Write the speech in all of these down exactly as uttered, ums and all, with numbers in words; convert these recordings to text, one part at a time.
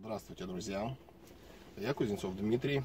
Здравствуйте, друзья! Я Кузнецов Дмитрий.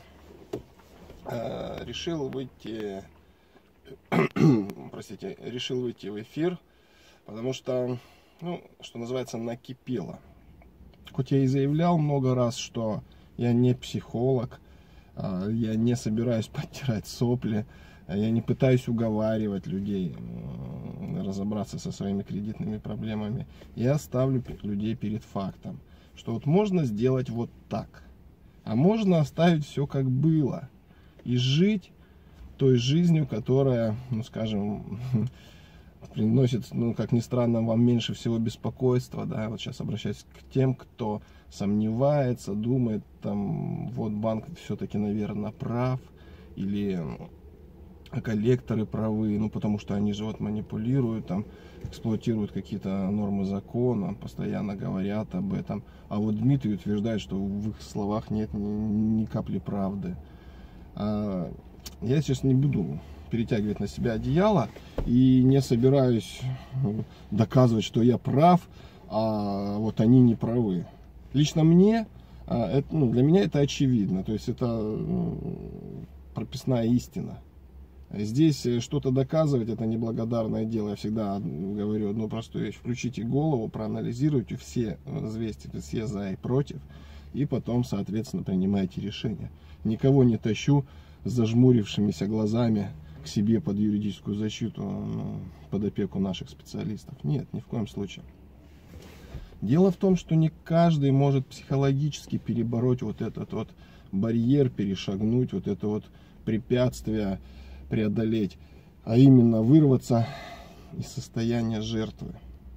Решил выйти, простите, решил выйти в эфир, потому что, ну, что называется, накипело. Хоть я и заявлял много раз, что я не психолог, я не собираюсь подтирать сопли, я не пытаюсь уговаривать людей разобраться со своими кредитными проблемами. Я ставлю людей перед фактом, что вот можно сделать вот так, а можно оставить все как было и жить той жизнью, которая, ну скажем, приносит, ну как ни странно, вам меньше всего беспокойства, да. Вот сейчас обращаюсь к тем, кто сомневается, думает, там, вот банк все-таки, наверное, прав, или коллекторы правы, ну потому что они же вот манипулируют, там, эксплуатируют какие-то нормы закона, постоянно говорят об этом. А вот Дмитрий утверждает, что в их словах нет ни, ни капли правды. А я сейчас не буду перетягивать на себя одеяло и не собираюсь доказывать, что я прав, а вот они не правы. Лично мне, это, ну, для меня это очевидно, то есть это ну, прописная истина. Здесь что-то доказывать — это неблагодарное дело. Я всегда говорю одну простую вещь: включите голову, проанализируйте все известия, все за и против, и потом, соответственно, принимайте решение. Никого не тащу с зажмурившимися глазами к себе под юридическую защиту, под опеку наших специалистов. Нет, ни в коем случае. Дело в том, что не каждый может психологически перебороть вот этот вот барьер, перешагнуть вот это вот препятствие, преодолеть, а именно вырваться из состояния жертвы.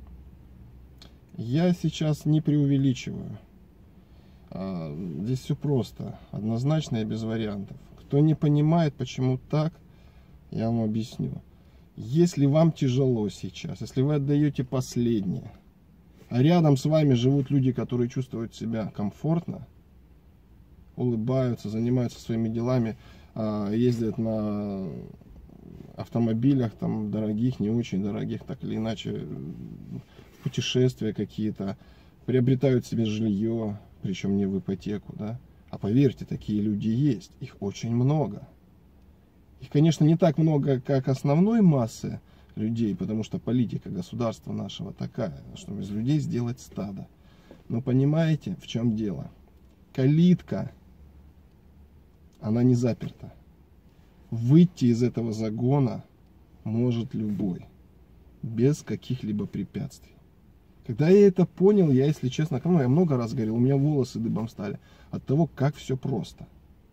Я сейчас не преувеличиваю. Здесь все просто, однозначно и без вариантов. Кто не понимает, почему так, я вам объясню. Если вам тяжело сейчас, если вы отдаете последнее, а рядом с вами живут люди, которые чувствуют себя комфортно, улыбаются, занимаются своими делами, ездят на автомобилях, там, дорогих, не очень дорогих, так или иначе, путешествия какие-то, приобретают себе жилье, причем не в ипотеку, да. А поверьте, такие люди есть, их очень много. Их, конечно, не так много, как основной массы людей, потому что политика государства нашего такая, чтобы из людей сделать стадо. Но понимаете, в чем дело? Калитка, она не заперта. Выйти из этого загона может любой, без каких-либо препятствий. Когда я это понял, я, если честно, ну, я много раз говорил, у меня волосы дыбом стали от того, как все просто.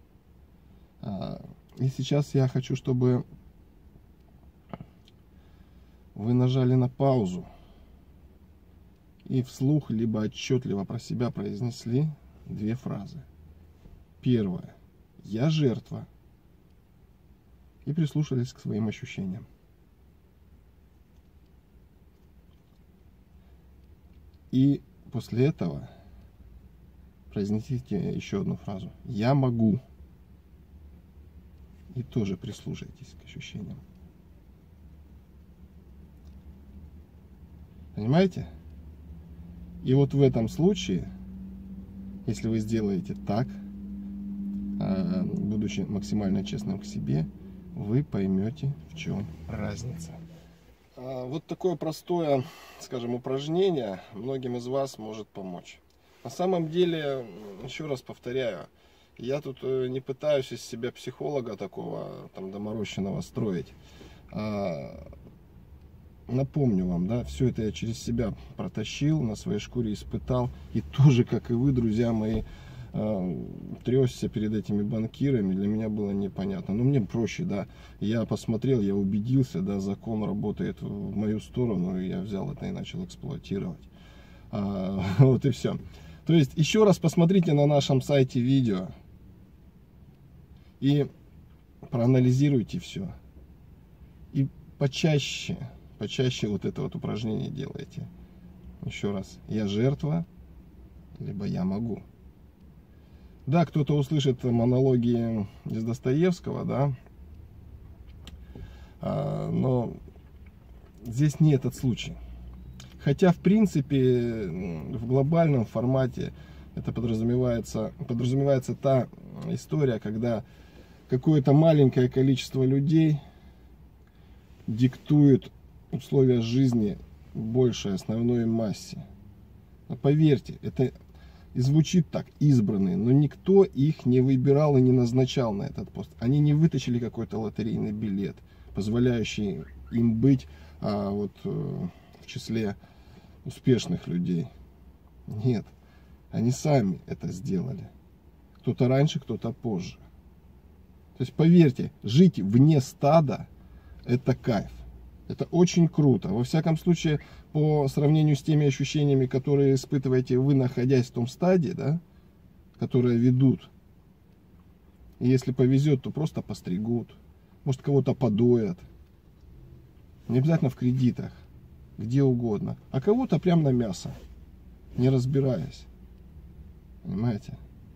И сейчас я хочу, чтобы вы нажали на паузу и вслух, либо отчетливо про себя произнесли две фразы. Первое: я жертва. И прислушались к своим ощущениям. И после этого произнесите еще одну фразу: я могу. И тоже прислушайтесь к ощущениям. Понимаете? И вот в этом случае, если вы сделаете так, будучи максимально честным к себе, вы поймете, в чем разница. Вот такое простое, скажем, упражнение многим из вас может помочь. На самом деле, еще раз повторяю, я тут не пытаюсь из себя психолога такого там доморощенного строить. Напомню вам, да, все это я через себя протащил, на своей шкуре испытал, и тоже, как и вы, друзья мои, трёсся перед этими банкирами. Для меня было непонятно. Но мне проще, да. Я посмотрел, я убедился, да, закон работает в мою сторону, и я взял это и начал эксплуатировать. А, вот и все. То есть, еще раз посмотрите на нашем сайте видео и проанализируйте все. И почаще, почаще вот это вот упражнение делайте. Еще раз. Я жертва, либо я могу. Да, кто-то услышит монологи из Достоевского, да, а, но здесь не этот случай. Хотя, в принципе, в глобальном формате Это подразумевается, подразумевается та история, когда какое-то маленькое количество людей диктует условия жизни большей основной массе. Но поверьте, это и звучит так, избранные, но никто их не выбирал и не назначал на этот пост. Они не вытащили какой-то лотерейный билет, позволяющий им быть а, вот, в числе успешных людей. Нет, они сами это сделали. Кто-то раньше, кто-то позже. То есть поверьте, жить вне стада — это кайф. Это очень круто. Во всяком случае, по сравнению с теми ощущениями, которые испытываете вы, находясь в том стаде, да, которые ведут. И если повезет, то просто постригут. Может, кого-то подоят. Не обязательно в кредитах. Где угодно. А кого-то прям на мясо. Не разбираясь. Понимаете?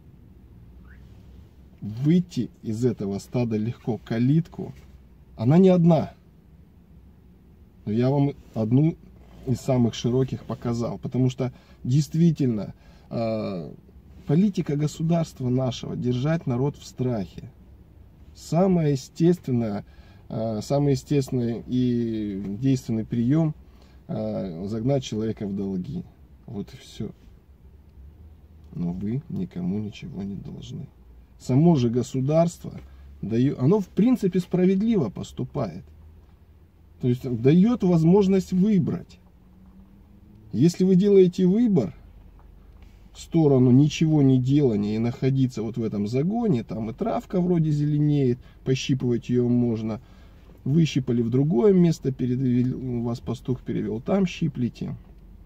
Выйти из этого стада легко. Калитку. Она не одна. Но я вам одну из самых широких показал. Потому что действительно э, политика государства нашего — держать народ в страхе. Самое естественное, э, самый естественный и действенный прием э, — загнать человека в долги. Вот и все. Но вы никому ничего не должны. Само же государство дает, оно в принципе справедливо поступает. То есть дает возможность выбрать. Если вы делаете выбор в сторону ничего не делания и находиться вот в этом загоне, там и травка вроде зеленеет, пощипывать ее можно, выщипали в другое место, перевел, вас пастух перевел, там щиплите.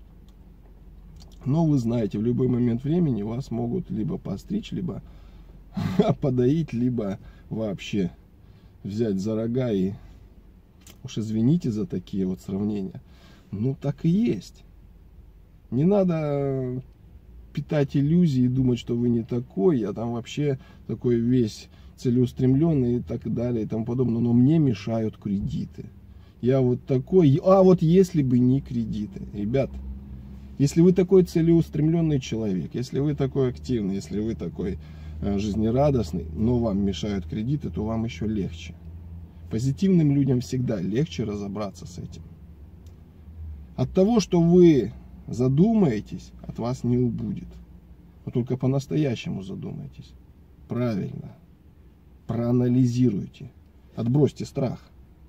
Но вы знаете, в любой момент времени вас могут либо постричь, либо подоить, либо вообще взять за рога и... Уж извините за такие вот сравнения. Ну, так и есть. Не надо питать иллюзии и думать, что вы не такой. Я там вообще такой весь целеустремленный и так далее и тому подобное. Но мне мешают кредиты. Я вот такой. А вот если бы не кредиты. Ребят, если вы такой целеустремленный человек, если вы такой активный, если вы такой жизнерадостный, но вам мешают кредиты, то вам еще легче. Позитивным людям всегда легче разобраться с этим. От того, что вы задумаетесь, от вас не убудет. Но только по-настоящему задумайтесь. Правильно. Проанализируйте. Отбросьте страх.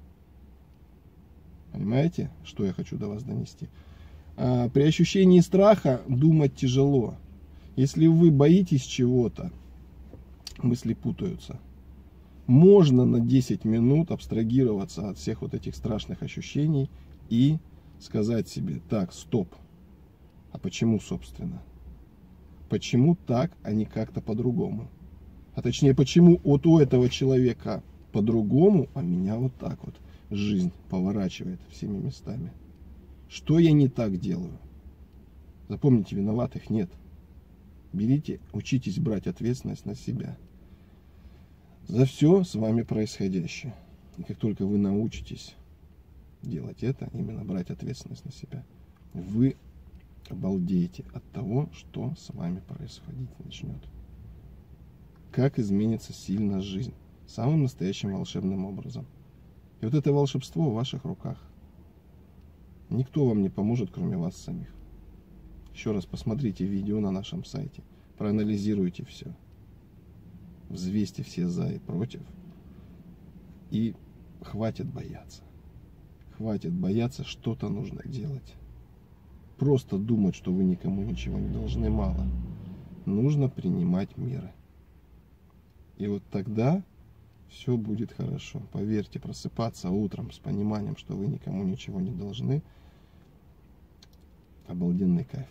Понимаете, что я хочу до вас донести? А при ощущении страха думать тяжело. Если вы боитесь чего-то, мысли путаются. Можно на десять минут абстрагироваться от всех вот этих страшных ощущений и сказать себе: так, стоп. А почему, собственно? Почему так, а не как-то по-другому? А точнее, почему вот у этого человека по-другому, а меня вот так вот жизнь поворачивает всеми местами? Что я не так делаю? Запомните, виноватых нет. Берите, учитесь брать ответственность на себя за все с вами происходящее. И как только вы научитесь делать это, именно брать ответственность на себя, вы обалдеете от того, что с вами происходить начнет. Как изменится сильно жизнь самым настоящим волшебным образом. И вот это волшебство в ваших руках. Никто вам не поможет, кроме вас самих. Еще раз посмотрите видео на нашем сайте, проанализируйте все. Взвесьте все за и против. И хватит бояться. Хватит бояться, что-то нужно делать. Просто думать, что вы никому ничего не должны, мало. Нужно принимать меры. И вот тогда все будет хорошо. Поверьте, просыпаться утром с пониманием, что вы никому ничего не должны, обалденный кайф.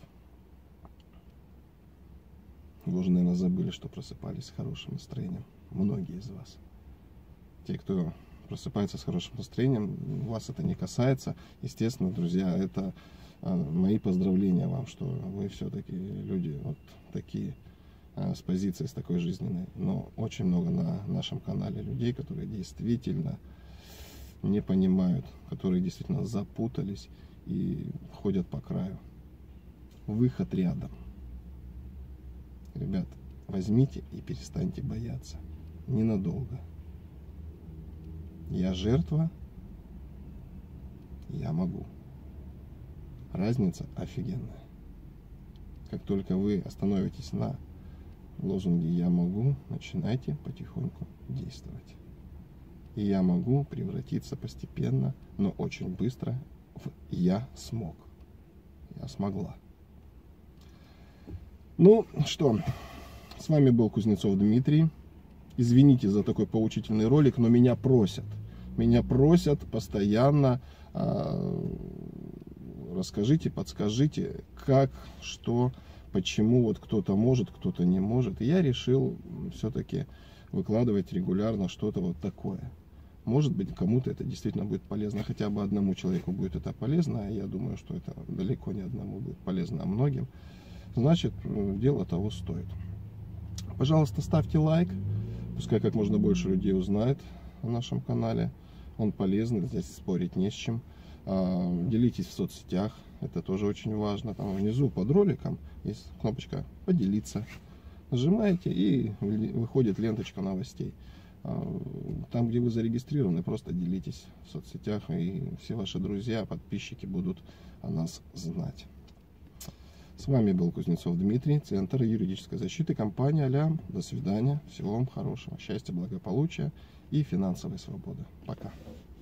Вы уже, наверное, забыли, что просыпались с хорошим настроением. Многие из вас. Те, кто просыпается с хорошим настроением, вас это не касается. Естественно, друзья, это мои поздравления вам, что вы все-таки люди вот такие, с позиции, с такой жизненной. Но очень много на нашем канале людей, которые действительно не понимают, которые действительно запутались и ходят по краю. Выход рядом. Ребят, возьмите и перестаньте бояться. Ненадолго. Я жертва, я могу. Разница офигенная. Как только вы остановитесь на лозунге «я могу», начинайте потихоньку действовать. И «я могу» превратиться постепенно, но очень быстро в «я смог». Я смогла. Ну что, с вами был Кузнецов Дмитрий. Извините за такой поучительный ролик, но меня просят. Меня просят постоянно. Расскажите, подскажите, как, что, почему вот кто-то может, кто-то не может. И я решил все-таки выкладывать регулярно что-то вот такое. Может быть, кому-то это действительно будет полезно, хотя бы одному человеку будет это полезно, а я думаю, что это далеко не одному будет полезно, а многим. Значит, дело того стоит. Пожалуйста, ставьте лайк, пускай как можно больше людей узнает о нашем канале. Он полезный, здесь спорить не с чем. Делитесь в соцсетях, это тоже очень важно. Там внизу под роликом есть кнопочка «Поделиться». Нажимаете, и выходит ленточка новостей. Там, где вы зарегистрированы, просто делитесь в соцсетях, и все ваши друзья, подписчики будут о нас знать. С вами был Кузнецов Дмитрий, Центр юридической защиты, компания Алям. До свидания, всего вам хорошего, счастья, благополучия и финансовой свободы. Пока.